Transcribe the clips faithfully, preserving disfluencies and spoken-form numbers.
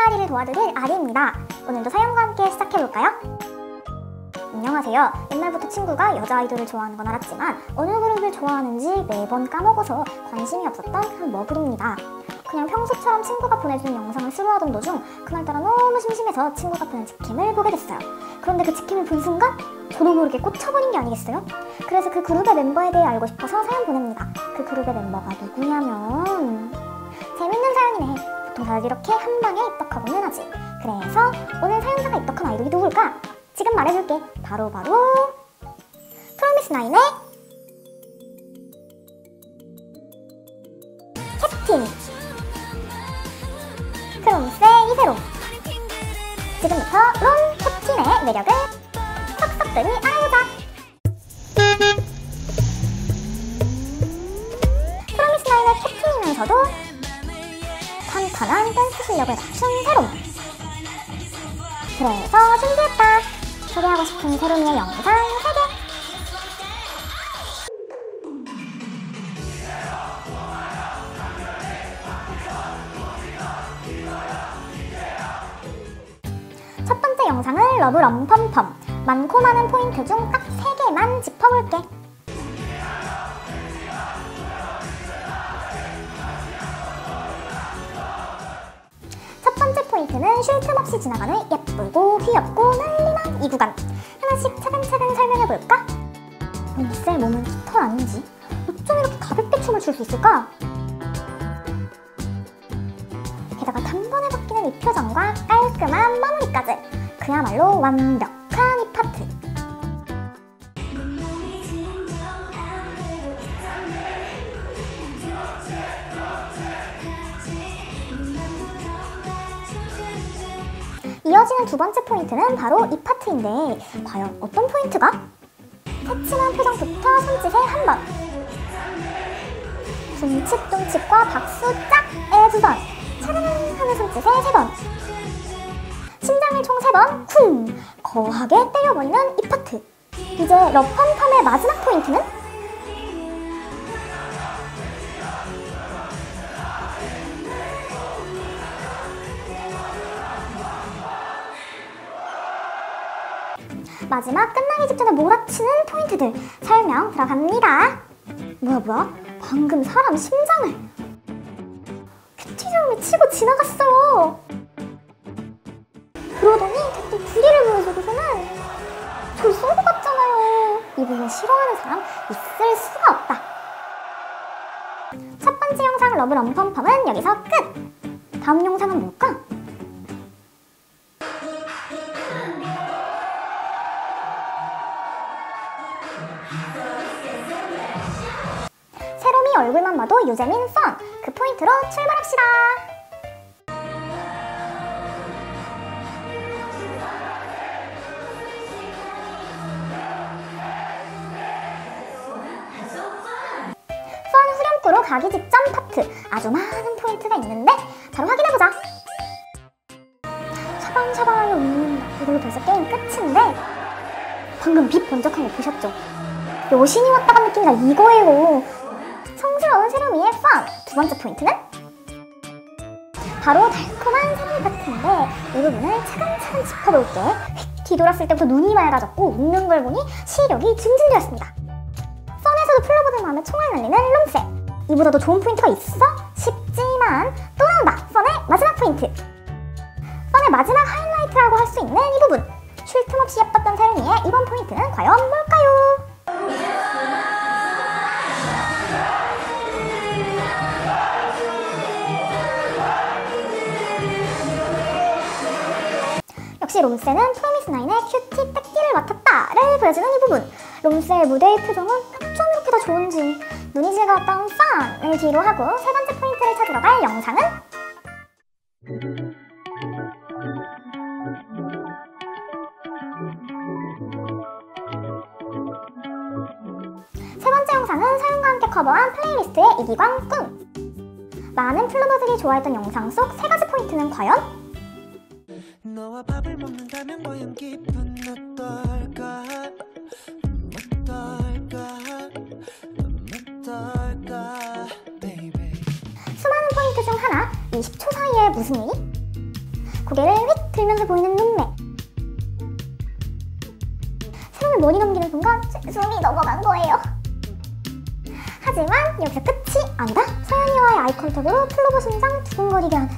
뒷자리를 도와드릴 아리입니다. 오늘도 사연과 함께 시작해볼까요? 안녕하세요. 옛날부터 친구가 여자 아이돌을 좋아하는 건 알았지만 어느 그룹을 좋아하는지 매번 까먹어서 관심이 없었던 한 머글입니다. 그냥 평소처럼 친구가 보내주는 영상을 스루하던 도중 그날따라 너무 심심해서 친구가 보낸 직캠을 보게 됐어요. 그런데 그 직캠을 본 순간 저도 모르게 꽂혀버린 게 아니겠어요? 그래서 그 그룹의 멤버에 대해 알고 싶어서 사연 보냅니다. 그 그룹의 멤버가 누구냐면... 재밌는 사연이네. 보통 다들 이렇게 한 방에 입덕하고는 하지. 그래서 오늘 사연자가 입덕한 아이돌이 누굴까? 지금 말해줄게. 바로 바로 프로미스나인의 캡틴 크롬스의 이세롬. 지금부터 롬 캡틴의 매력을 석석들이 알아보자. 프로미스나인의 캡틴이면서도 탄탄한 댄스 실력을 갖춘 세롬. 그래서 준비했다. 소개하고 싶은 세롬이의 영상 세 개. 첫 번째 영상은 러브 럼펌펌. 많고 많은 포인트 중 딱 세 개만 짚어볼게. 첫 번째 포인트는 쉴 틈 없이 지나가는 예쁘고 귀엽고 난리난 이 구간. 하나씩 차근차근 설명해볼까? 롬스의 몸은 깃털 아닌지 어쩜 이렇게 가볍게 춤을 출 수 있을까? 게다가 단번에 바뀌는 이 표정과 깔끔한 마무리까지 그야말로 완벽한 이 파트. 이어지는 두 번째 포인트는 바로 이 파트인데 과연 어떤 포인트가? 새침한 표정부터 손짓에 한 번, 둠칫둠칫과 박수 짝에 두 번, 차르릉 하는 손짓에 세 번, 심장을 총 세 번 쿵 거하게 때려버리는 이 파트. 이제 러펌펌의 마지막 포인트는? 마지막 끝나기 직전에 몰아치는 포인트들 설명 들어갑니다. 뭐야 뭐야? 방금 사람 심장을 큐티점이 치고 지나갔어요. 그러더니 또 부리를 보여주고서는 저를 쏜 것 같잖아요. 이분을 싫어하는 사람 있을 수가 없다. 첫 번째 영상 러브 럼펌펌은 여기서 끝! 다음 영상은 뭘까? 세롬이 얼굴만 봐도 유재민 펀! 그 포인트로 출발합시다! 펀 후렴구로 가기 직전 파트! 아주 많은 포인트가 있는데 바로 확인해보자! 샤방샤방하게 웃는다. 이걸로 벌써 게임 끝인데 방금 빛 번쩍한 거 보셨죠? 여신이 왔다 간 느낌이다 이거예요. 성스러운 세롬이의 펀! 두 번째 포인트는? 바로 달콤한 사랑 파트인데 이 부분을 차근차근 짚어볼게. 휙 뒤돌았을 때부터 눈이 맑아졌고 웃는 걸 보니 시력이 증진되었습니다. 펀에서도 플로버들 마음에 총알 날리는 롬쌤. 이보다 더 좋은 포인트가 있어? 싶지만 또 나온다! 펀의 마지막 포인트! 펀의 마지막 하이라이트라고 할 수 있는 이 부분! 쉴 틈 없이 예뻤던 세롬이의 이번 포인트는 과연 뭘까요? 역시 롬쌤은 프로미스나인의 큐티 뺏기를 맡았다를 보여주는 이 부분. 롬쌤의 무대의 표정은 어쩜 이렇게 다 좋은지. 눈이 즐거웠던 펀을 뒤로 하고 세 번째 포인트를 찾으러 갈 영상은? 세 번째 영상은 사연과 함께 커버한 플레이리스트의 이기광 꿈. 많은 플로버들이 좋아했던 영상 속 세 가지 포인트는 과연? 너와 밥을 먹는다면 과연 기분 어떨까? 어떨까? 어떨까? Baby. 수많은 포인트 중 하나, 이십 초 사이에 무슨 일이? 고개를 휙 들면서 보이는 눈매. 세롬을 머리 넘기는 순간 제 숨이 넘어간 거예요. 하지만 여기서 끝이 아니다. 서연이와의 아이컨택으로 플로버 심장 두근거리게 하는.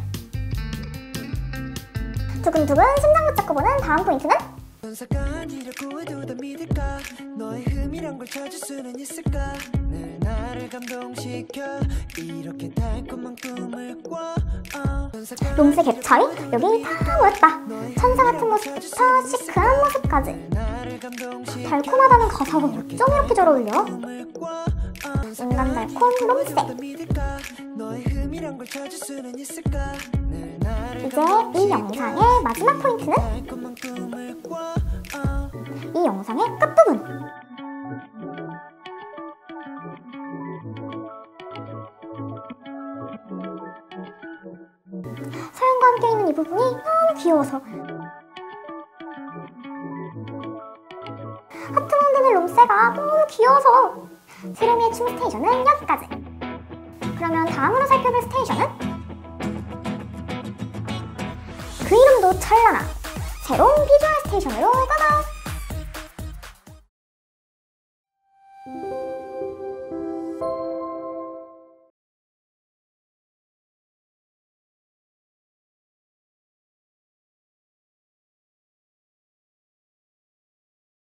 두근두근 심장 붙잡고 보는 다음 포인트는 전사가 아니라고 해도 다 믿을까? 너의 흠이란 걸 찾을 수는 있을까? 늘 나를 감동시켜 이렇게 달콤한 꿈을 꿔. 롬스의 갭차이? 여기 다 모였다. 천사 같은 모습부터 시크한 모습까지. 달콤하다는 가사가 어쩜 이렇게 잘 어울려? 인간 달콤 롬스. 이제 이 영상의 마지막 포인트는 이 영상의 끝부분. 서연과 함께 있는 이 부분이 너무 귀여워서 하트 만드는 롬세가 너무 귀여워서 세롬이의 춤 스테이션은 여기까지. 그러면 다음으로 살펴볼 스테이션은 그 이름도 찬란한 새로운 비주얼 스테이션으로 가자.